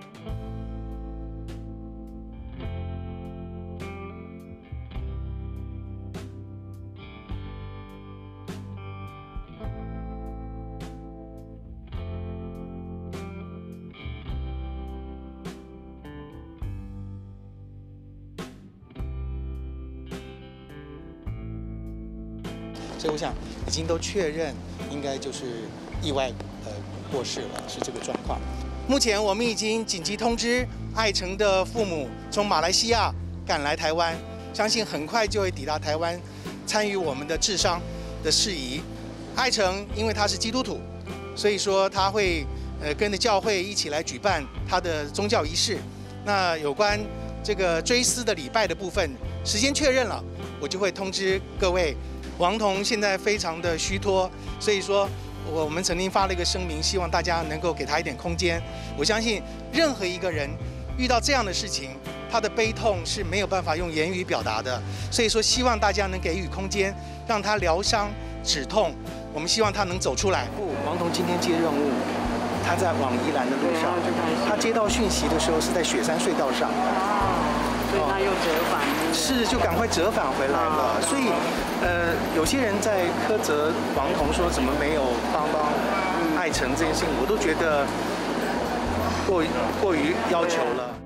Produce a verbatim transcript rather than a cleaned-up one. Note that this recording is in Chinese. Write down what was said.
所以我想已经都确认，应该就是意外呃过世了，是这个状况。目前我们已经紧急通知艾成的父母从马来西亚赶来台湾，相信很快就会抵达台湾，参与我们的治丧的事宜。艾成因为他是基督徒，所以说他会呃跟着教会一起来举办他的宗教仪式。那有关这个追思的礼拜的部分，时间确认了，我就会通知各位。王彤现在非常的虚脱，所以说我们曾经发了一个声明，希望大家能够给他一点空间。我相信任何一个人遇到这样的事情，他的悲痛是没有办法用言语表达的，所以说希望大家能给予空间，让他疗伤止痛。我们希望他能走出来。王彤今天接任务，他在往宜兰的路上，他接到讯息的时候是在雪山隧道上。 所以他又折返， 是就赶快折返回来了。所以，呃，有些人在苛责王彤说怎么没有帮帮艾成这件事情，我都觉得过于过于要求了。